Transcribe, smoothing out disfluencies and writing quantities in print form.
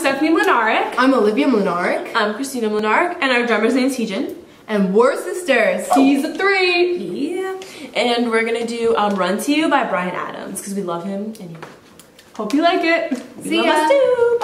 Stephanie Mlinaric. I'm Olivia Mlinaric. I'm Christina Mlinaric, and our drummer's name's Heejin. And we're sisters. Season 3. Yeah. And we're gonna do Run to You by Bryan Adams because we love him and hope you like it. See ya. Love us too.